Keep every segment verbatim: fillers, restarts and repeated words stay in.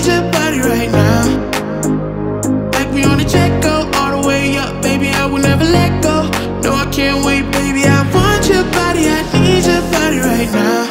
need your body right now. Like we on a jet, go all the way up, baby, I will never let go. No, I can't wait, baby, I want your body, I need your body right now.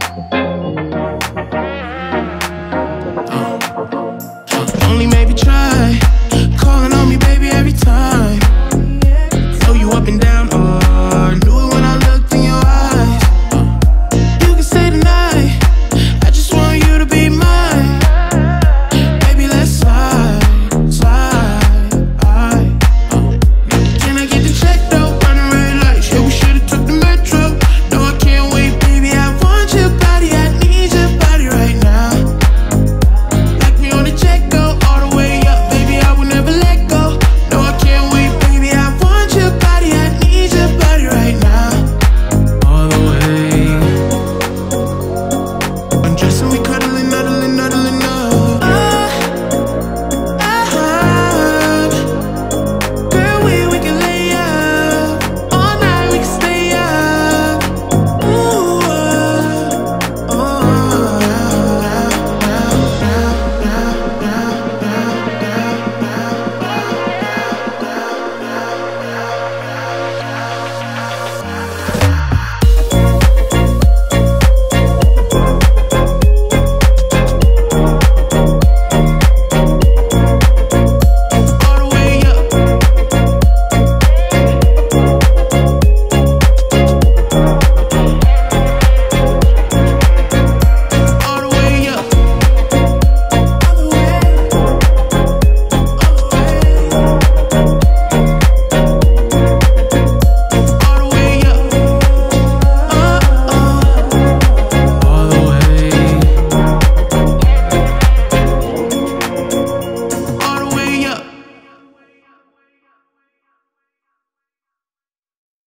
Only maybe try.